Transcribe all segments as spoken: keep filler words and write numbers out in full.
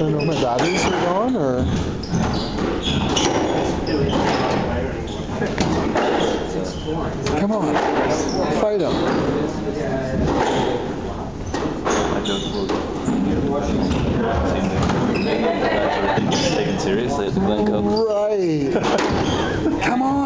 don't know if my batteries are gone or... Come on. Fight him. I just will seem taken seriously at the Glencoe. Right. Come on.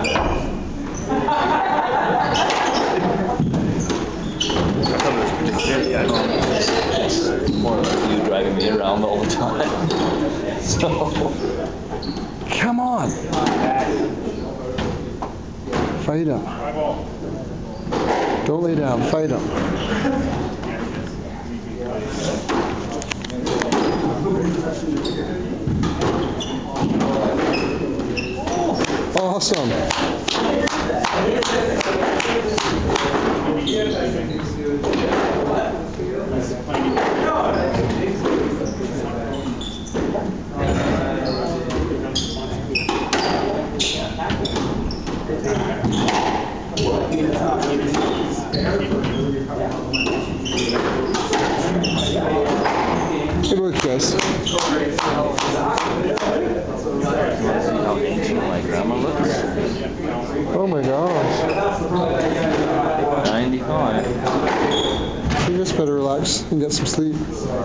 It's more like you driving me around all the time. So. Come on. Fight him. Don't lay down. Fight him. Awesome. Good work, guys. You want to see how ancient my grandma looks? Oh my gosh. ninety-five. You just better relax and get some sleep.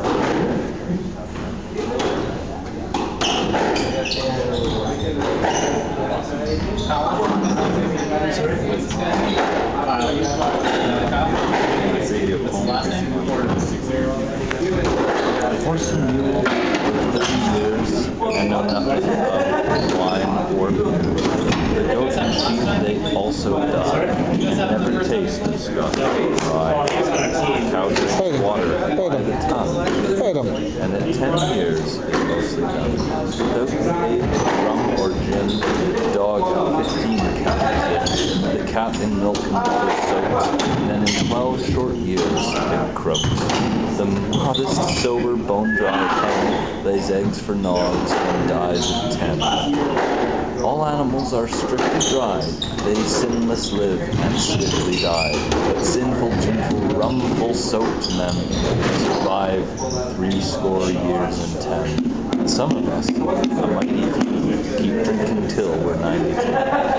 Horse and mule for thirty years and know nothing of wine or beer. The goats and sheep they also die and never taste the Scotch dry. Cows drink water by the ton, and at ten years it's mostly done. Those who ate rum or gin, dog fifteen cows. The cat in milk and butter soaked, then in twelve short years it croaks. The modest, sober, bone-dry hen lays eggs for nods and dies at ten. All animals are strictly dry, they sinless live and swiftly die. But sinful, gentle, rum-full soaked men survive three score years and ten. And some of us, a mighty few, keep drinking till we're ninety-two.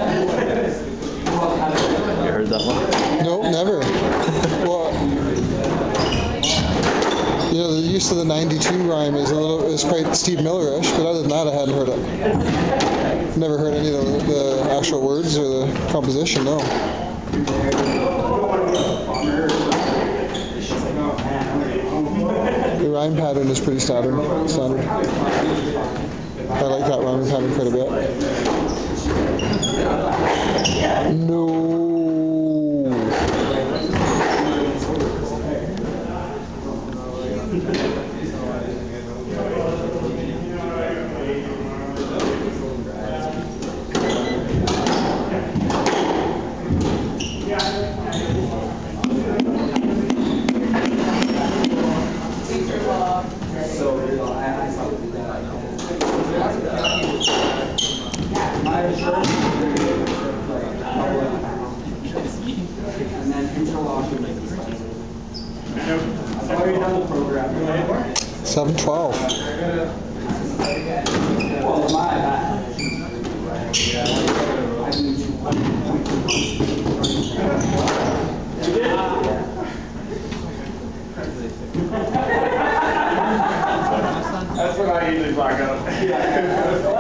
You heard that one? Nope, never. Well, you know, the use of the ninety-two rhyme is a little is quite Steve Miller-ish, but other than that, I hadn't heard it. Never heard any of the, the actual words or the composition. No. The rhyme pattern is pretty standard. Standard. I like that rhyme pattern quite a bit. No. Seven twelve. That's what I usually block up.